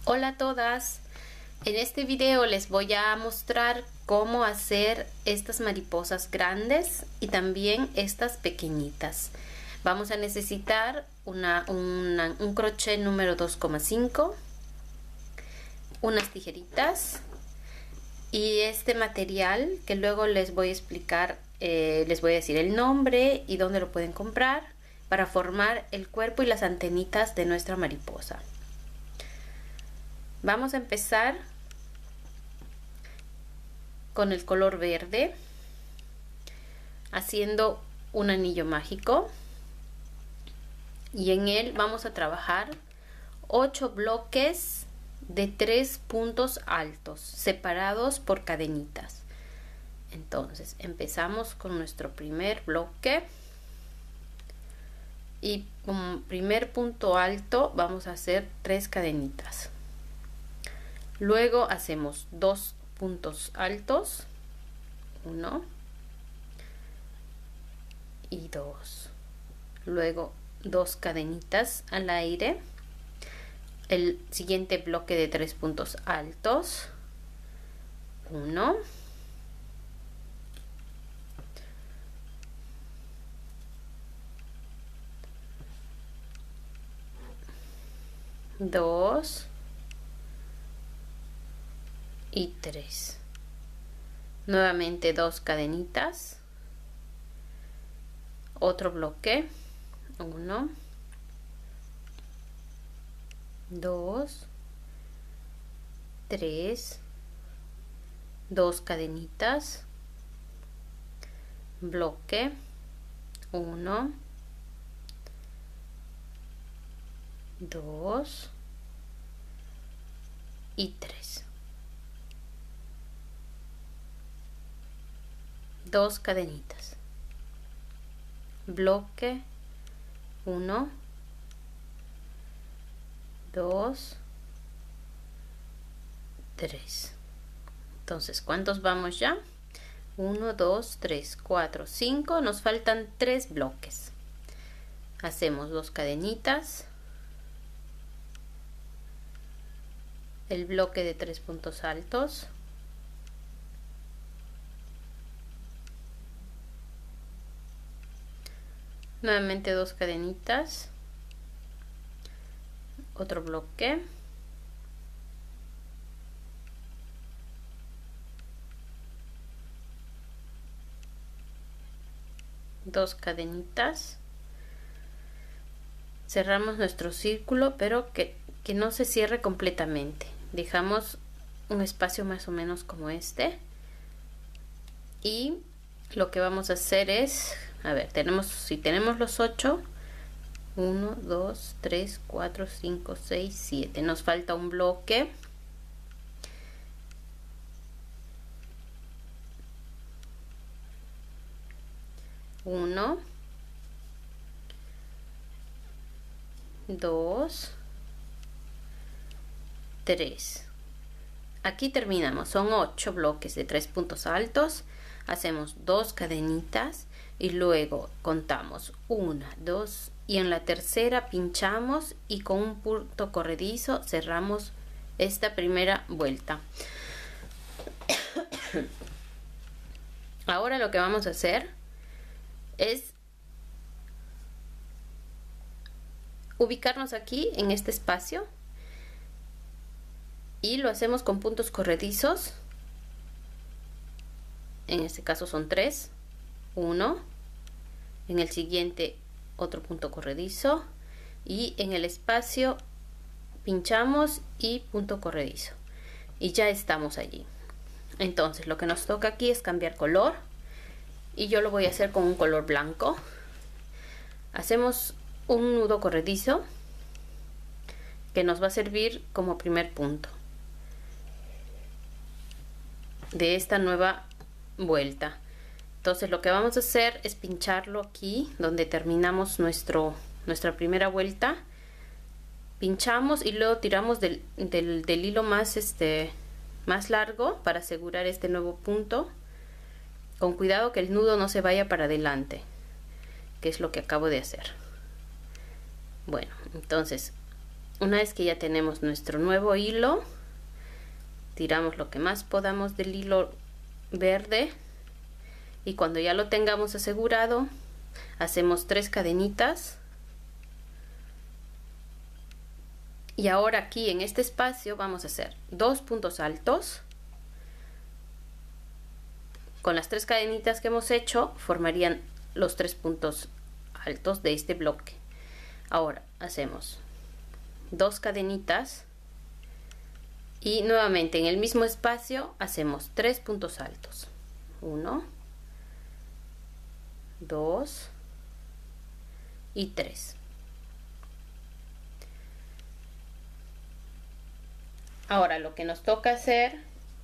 Hola a todas, en este video les voy a mostrar cómo hacer estas mariposas grandes y también estas pequeñitas. Vamos a necesitar un crochet número 2,5, unas tijeritas y este material que luego les voy a explicar, les voy a decir el nombre y dónde lo pueden comprar para formar el cuerpo y las antenitas de nuestra mariposa. Vamos a empezar con el color verde, haciendo un anillo mágico, y en él vamos a trabajar 8 bloques de 3 puntos altos separados por cadenitas. Entonces empezamos con nuestro primer bloque y como primer punto alto vamos a hacer 3 cadenitas. Luego hacemos 2 puntos altos, 1 y 2. Luego 2 cadenitas al aire. El siguiente bloque de 3 puntos altos, 1 2 y 3. Nuevamente 2 cadenitas, otro bloque, 1 2 3, 2 cadenitas, bloque, 1 2 y 3. 2 cadenitas, bloque, 1 2 3. Entonces, ¿cuántos vamos ya? 1 2 3 4 5. Nos faltan 3 bloques. Hacemos 2 cadenitas, el bloque de 3 puntos altos, nuevamente 2 cadenitas, otro bloque, dos cadenitas, cerramos nuestro círculo, pero que no se cierre completamente, dejamos un espacio más o menos como este, y lo que vamos a hacer es, a ver, si tenemos los 8, 1 2 3 4 5 6 7, nos falta un bloque, uno, 2, 3. Aquí terminamos, son 8 bloques de 3 puntos altos, hacemos 2 cadenitas y luego contamos 1 2 y en la tercera pinchamos y con un punto corredizo cerramos esta primera vuelta. Ahora lo que vamos a hacer es ubicarnos aquí en este espacio y lo hacemos con puntos corredizos. En este caso son 3, 1, en el siguiente otro punto corredizo y en el espacio pinchamos y punto corredizo y ya estamos allí. Entonces lo que nos toca aquí es cambiar color y yo lo voy a hacer con un color blanco. Hacemos un nudo corredizo que nos va a servir como primer punto de esta nueva vuelta. Entonces lo que vamos a hacer es pincharlo aquí donde terminamos nuestra primera vuelta, pinchamos y luego tiramos del hilo más más largo para asegurar este nuevo punto, con cuidado que el nudo no se vaya para adelante, que es lo que acabo de hacer. Bueno, entonces Una vez que ya tenemos nuestro nuevo hilo, tiramos lo que más podamos del hilo verde y cuando ya lo tengamos asegurado, hacemos 3 cadenitas. Y ahora aquí en este espacio vamos a hacer 2 puntos altos. Con las 3 cadenitas que hemos hecho formarían los 3 puntos altos de este bloque. Ahora hacemos 2 cadenitas y nuevamente en el mismo espacio hacemos 3 puntos altos. 1, 2 y 3. Ahora lo que nos toca hacer,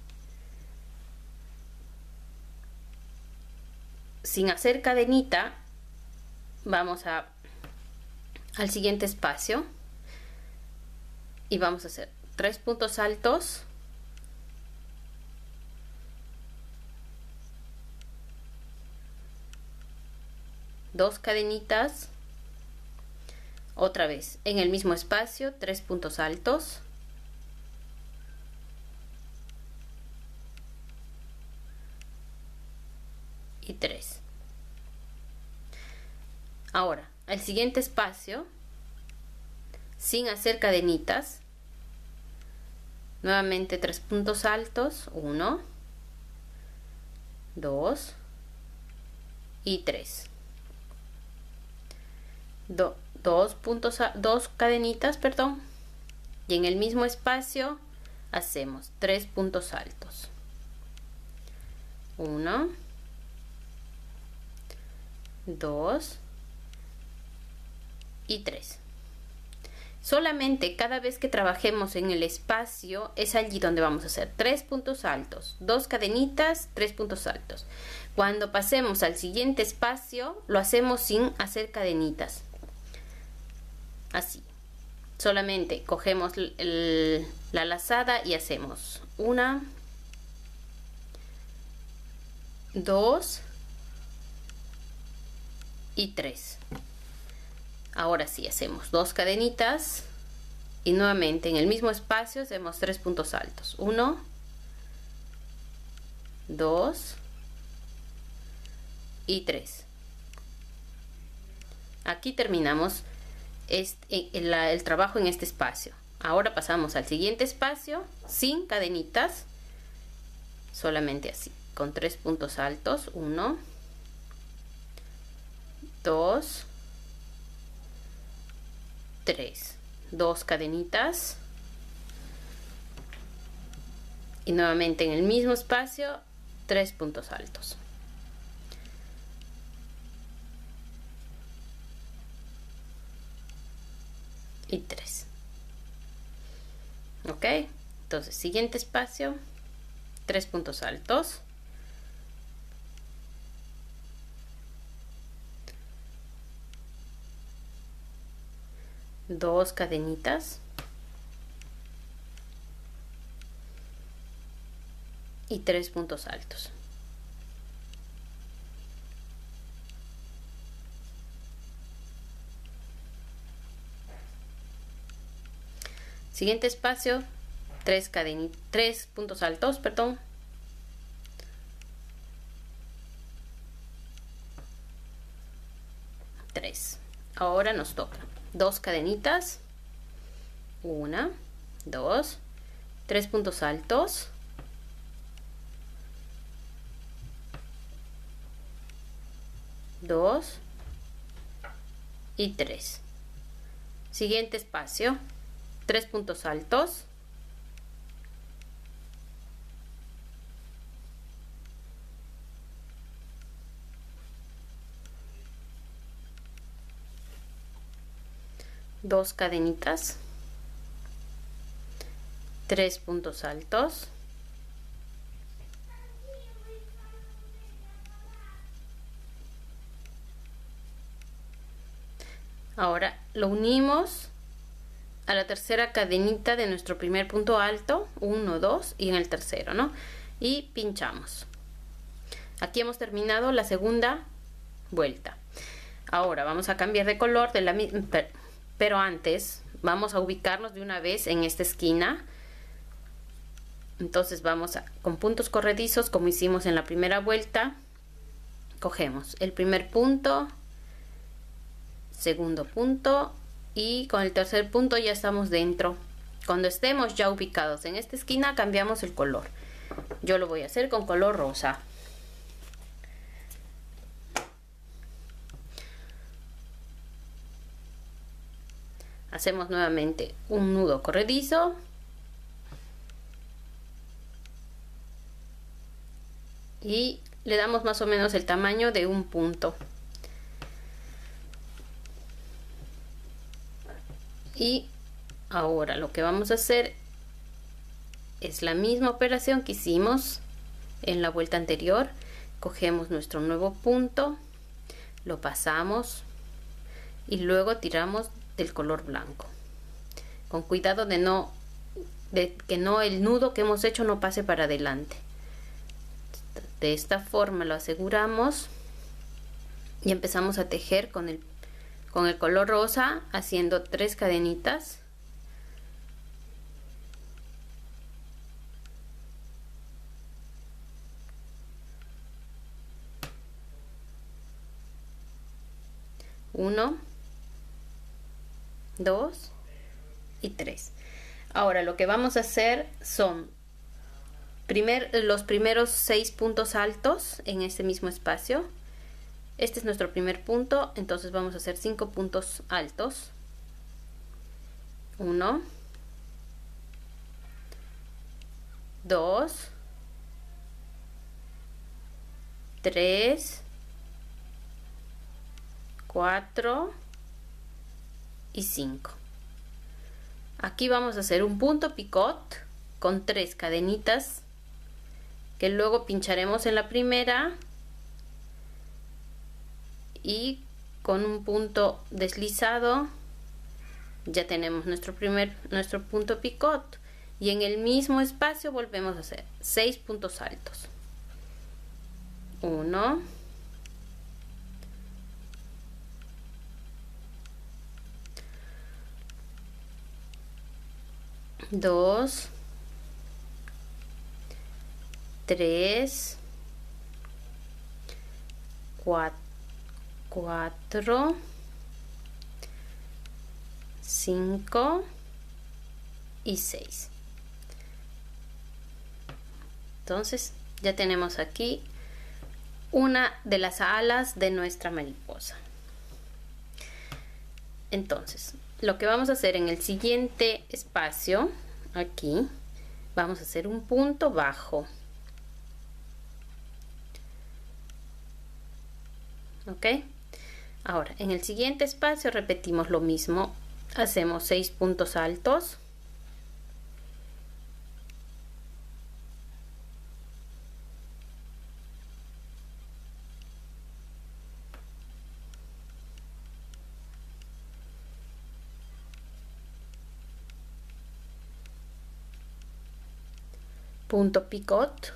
sin hacer cadenita, vamos al siguiente espacio y vamos a hacer 3 puntos altos, dos cadenitas, otra vez en el mismo espacio 3 puntos altos, y 3. Ahora al siguiente espacio, sin hacer cadenitas, nuevamente 3 puntos altos, 1, 2 y 3. Dos cadenitas, perdón, y en el mismo espacio hacemos 3 puntos altos, 1, 2 y 3. Solamente cada vez que trabajemos en el espacio es allí donde vamos a hacer 3 puntos altos, 2 cadenitas, 3 puntos altos. Cuando pasemos al siguiente espacio lo hacemos sin hacer cadenitas, así. Solamente cogemos la lazada y hacemos 1, 2 y 3. Ahora sí hacemos 2 cadenitas y nuevamente en el mismo espacio hacemos 3 puntos altos, 1, 2 y 3. Aquí terminamos el trabajo en este espacio. Ahora pasamos al siguiente espacio sin cadenitas, solamente así, con 3 puntos altos, 1, 2, 3, 2 cadenitas y nuevamente en el mismo espacio 3 puntos altos. Y 3. Ok, entonces siguiente espacio, 3 puntos altos, dos cadenitas y 3 puntos altos. Siguiente espacio, 3 puntos altos, perdón. Ahora nos toca 2 cadenitas, 1, 2, 3 puntos altos, dos y 3. Siguiente espacio, 3 puntos altos, dos cadenitas, 3 puntos altos, ahora lo unimos a la tercera cadenita de nuestro primer punto alto, 1, 2 y en el tercero, ¿no? Y pinchamos. Aquí hemos terminado la segunda vuelta. Ahora vamos a cambiar de color de la misma, pero antes vamos a ubicarnos de una vez en esta esquina. Entonces vamos con puntos corredizos, como hicimos en la primera vuelta, cogemos el primer punto, segundo punto, y con el tercer punto ya estamos dentro. Cuando estemos ya ubicados en esta esquina, cambiamos el color. Yo lo voy a hacer con color rosa. Hacemos nuevamente un nudo corredizo. Y le damos más o menos el tamaño de un punto. Y ahora lo que vamos a hacer es la misma operación que hicimos en la vuelta anterior. Cogemos nuestro nuevo punto, lo pasamos y luego tiramos del color blanco, con cuidado de que el nudo que hemos hecho no pase para adelante. De esta forma lo aseguramos y empezamos a tejer con el color rosa, haciendo 3 cadenitas. Uno, 2 y 3. Ahora lo que vamos a hacer son los primeros 6 puntos altos en este mismo espacio. Este es nuestro primer punto, entonces vamos a hacer 5 puntos altos. 1, 2, 3, 4 y 5. Aquí vamos a hacer un punto picot con 3 cadenitas que luego pincharemos en la primera y con un punto deslizado ya tenemos nuestro punto picot, y en el mismo espacio volvemos a hacer 6 puntos altos. 1, 2, 3, 4, 5 y 6. Entonces ya tenemos aquí una de las alas de nuestra mariposa. Entonces lo que vamos a hacer en el siguiente espacio, aquí vamos a hacer un punto bajo. Ok, ahora en el siguiente espacio repetimos lo mismo, hacemos 6 puntos altos, punto picot,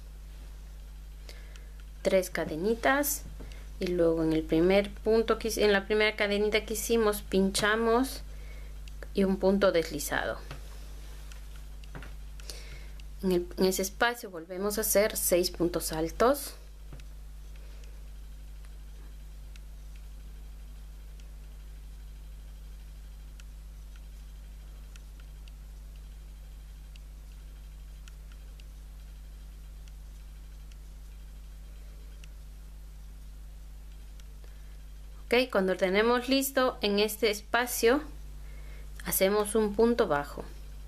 3 cadenitas, y luego en el primer punto en la primera cadenita que hicimos pinchamos y un punto deslizado. En ese espacio volvemos a hacer 6 puntos altos, ok. Cuando tenemos listo en este espacio hacemos un punto bajo,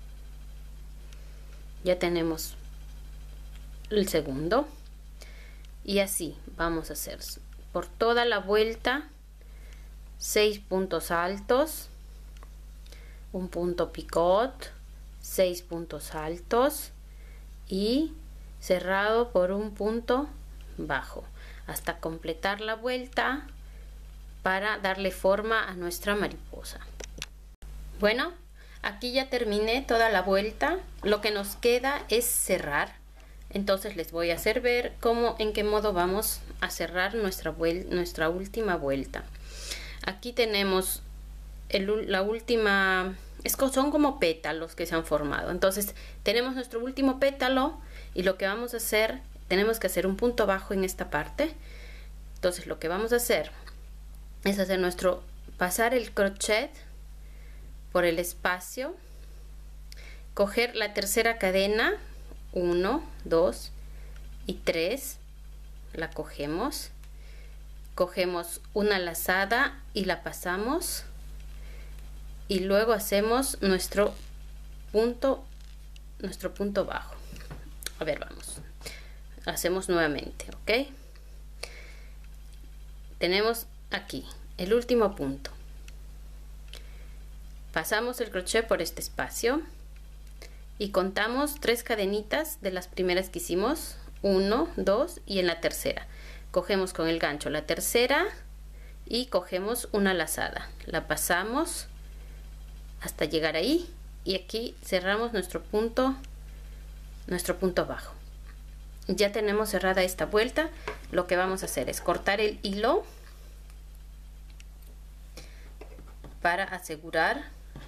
ya tenemos el segundo, y así vamos a hacer por toda la vuelta 6 puntos altos, un punto picot, 6 puntos altos y cerrado por un punto bajo hasta completar la vuelta para darle forma a nuestra mariposa. Bueno, aquí ya terminé toda la vuelta, lo que nos queda es cerrar. Entonces les voy a hacer ver en qué modo vamos a cerrar nuestra última vuelta. Aquí tenemos la última, son como pétalos que se han formado. Entonces tenemos nuestro último pétalo y lo que vamos a hacer, tenemos que hacer un punto bajo en esta parte. Entonces lo que vamos a hacer es hacer pasar el crochet por el espacio, coger la tercera cadena, 1, 2 y 3, la cogemos una lazada y la pasamos, y luego hacemos nuestro punto bajo. A ver, vamos, hacemos nuevamente, ¿ok? Tenemos aquí el último punto, pasamos el crochet por este espacio y contamos 3 cadenitas de las primeras que hicimos, 1, 2 y en la tercera cogemos con el gancho la tercera y cogemos una lazada, la pasamos hasta llegar ahí y aquí cerramos nuestro punto bajo. Ya tenemos cerrada esta vuelta. Lo que vamos a hacer es cortar el hilo para asegurar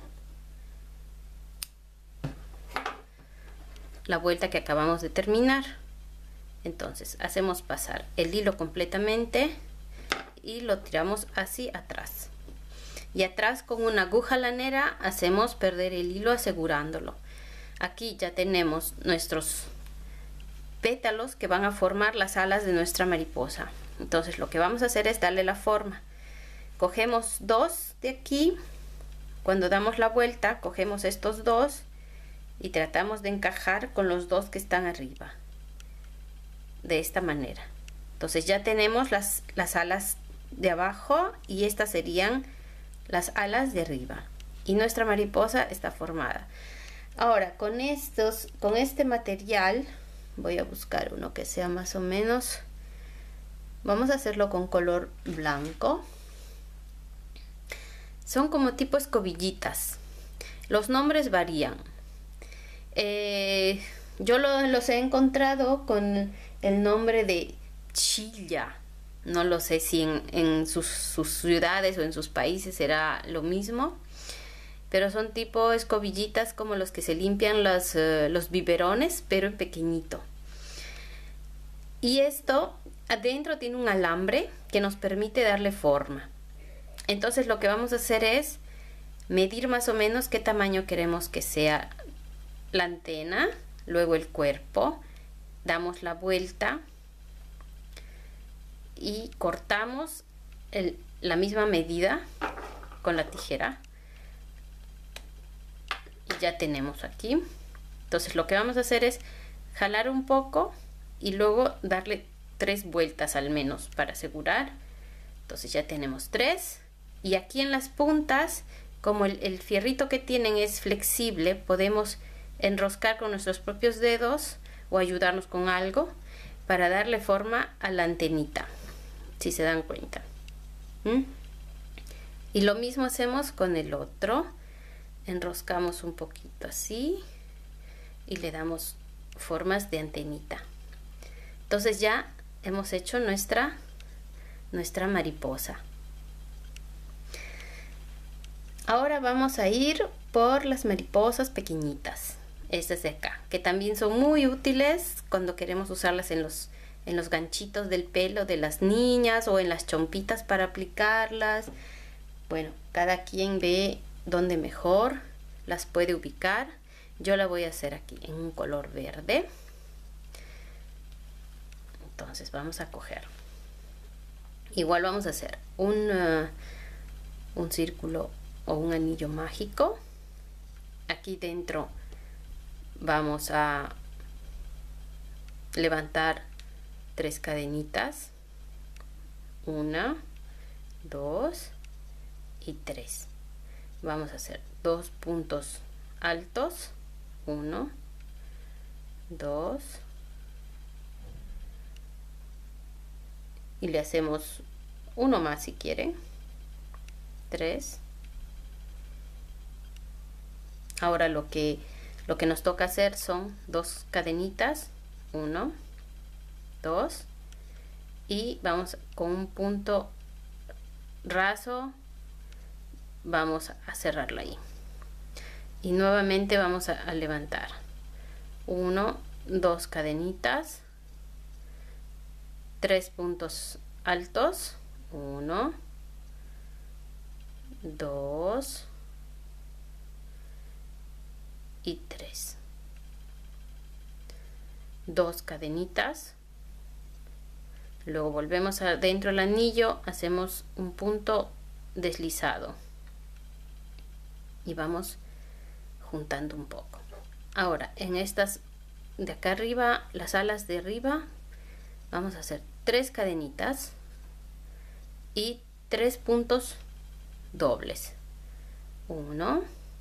la vuelta que acabamos de terminar. Entonces hacemos pasar el hilo completamente y lo tiramos hacia atrás, y atrás con una aguja lanera hacemos perder el hilo asegurándolo. Aquí ya tenemos nuestros pétalos que van a formar las alas de nuestra mariposa. Entonces lo que vamos a hacer es darle la forma. Cogemos 2 de aquí, cuando damos la vuelta cogemos estos 2 y tratamos de encajar con los 2 que están arriba, de esta manera. Entonces ya tenemos las alas de abajo y estas serían las alas de arriba y nuestra mariposa está formada. Ahora con este material voy a buscar uno que sea más o menos, vamos a hacerlo con color blanco. Son como tipo escobillitas, los nombres varían. Yo los he encontrado con el nombre de chilla. No lo sé si en sus ciudades o en sus países será lo mismo, pero son tipo escobillitas como los que se limpian los biberones, pero en pequeñito. Y esto adentro tiene un alambre que nos permite darle forma. Entonces lo que vamos a hacer es medir más o menos qué tamaño queremos que sea la antena, luego el cuerpo, damos la vuelta y cortamos la misma medida con la tijera y ya tenemos aquí. Entonces lo que vamos a hacer es jalar un poco y luego darle 3 vueltas al menos para asegurar. Entonces ya tenemos 3 y aquí en las puntas, como el fierrito que tienen es flexible, podemos enroscar con nuestros propios dedos o ayudarnos con algo para darle forma a la antenita, si se dan cuenta. Y lo mismo hacemos con el otro, enroscamos un poquito así y le damos formas de antenita. Entonces ya hemos hecho nuestra mariposa. Ahora vamos a ir por las mariposas pequeñitas, estas de acá, que también son muy útiles cuando queremos usarlas en los ganchitos del pelo de las niñas o en las chompitas para aplicarlas. Bueno, cada quien ve dónde mejor las puede ubicar. Yo la voy a hacer aquí en un color verde. Entonces vamos a coger, igual vamos a hacer un círculo o un anillo mágico. Aquí dentro vamos a levantar 3 cadenitas, 1, 2 y 3. Vamos a hacer 2 puntos altos, 1, 2 y le hacemos uno más si quieren, 3. Ahora lo que nos toca hacer son 2 cadenitas, 1, 2 y vamos con un punto raso, vamos a cerrarla ahí y nuevamente vamos a levantar 1, 2 cadenitas, 3 puntos altos, 1, 2 y 3, 2 cadenitas, luego volvemos adentro del anillo, hacemos un punto deslizado y vamos juntando un poco. Ahora en estas de acá arriba, las alas de arriba, vamos a hacer 3 cadenitas y 3 puntos dobles, 1,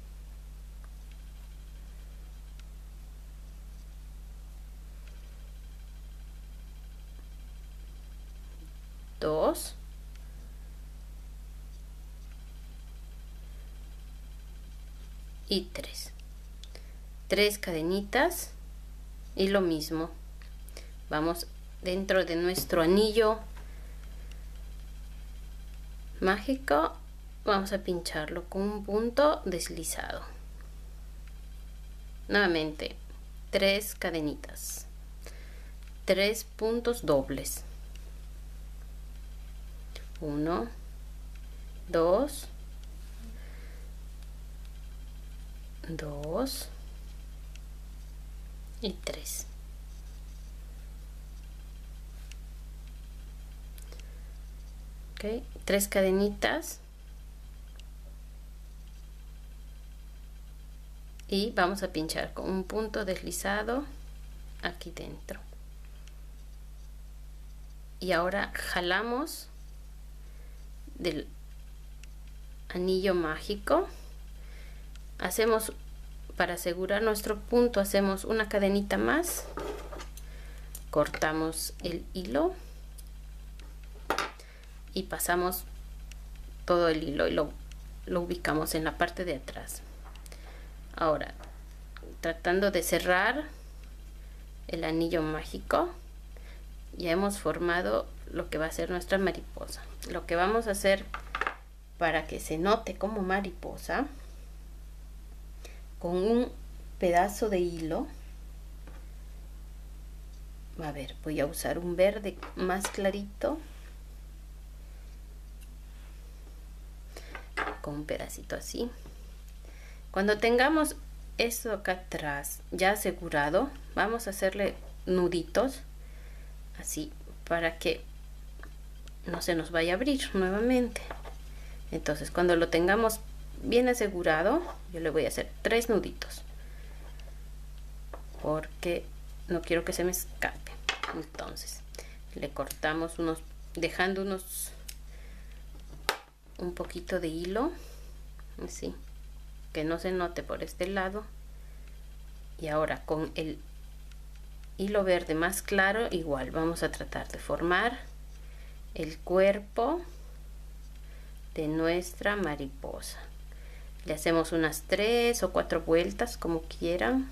2 y 3 cadenitas y lo mismo, vamos dentro de nuestro anillo mágico, vamos a pincharlo con un punto deslizado, nuevamente 3 cadenitas, 3 puntos dobles, 1, 2, 2 y 3. Ok, 3 cadenitas y vamos a pinchar con un punto deslizado aquí dentro y ahora jalamos del anillo mágico, hacemos, para asegurar nuestro punto, hacemos una cadenita más, cortamos el hilo y pasamos todo el hilo y lo ubicamos en la parte de atrás. Ahora, tratando de cerrar el anillo mágico, ya hemos formado lo que va a ser nuestra mariposa. Lo que vamos a hacer para que se note como mariposa, con un pedazo de hilo, a ver, voy a usar un verde más clarito, con un pedacito así. Cuando tengamos esto acá atrás ya asegurado, vamos a hacerle nuditos así para que no se nos vaya a abrir nuevamente. Entonces cuando lo tengamos bien asegurado, yo le voy a hacer 3 nuditos porque no quiero que se me escape. Entonces le cortamos unos, dejando un poquito de hilo así, que no se note por este lado, y ahora con el hilo verde más claro igual vamos a tratar de formar el cuerpo de nuestra mariposa. Le hacemos unas 3 o 4 vueltas como quieran,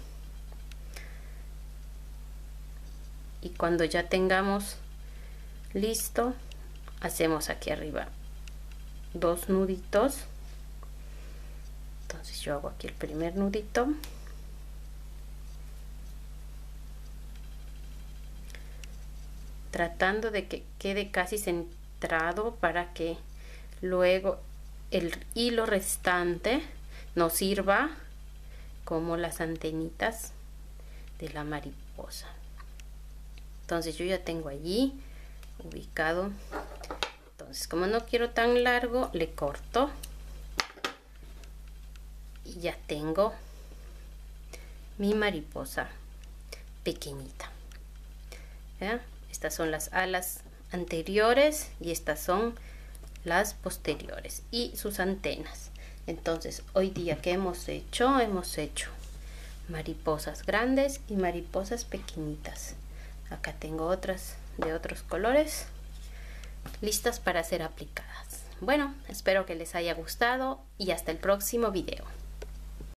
y cuando ya tengamos listo, hacemos aquí arriba 2 nuditos. Entonces yo hago aquí el primer nudito, tratando de que quede casi centrado para que luego el hilo restante nos sirva como las antenitas de la mariposa. Entonces yo ya tengo allí ubicado. Entonces, como no quiero tan largo, le corto y ya tengo mi mariposa pequeñita. ¿Ya? Estas son las alas anteriores y estas son las posteriores y sus antenas. Entonces hoy día que hemos hecho mariposas grandes y mariposas pequeñitas. Acá tengo otras de otros colores listas para ser aplicadas. Bueno, espero que les haya gustado y hasta el próximo video.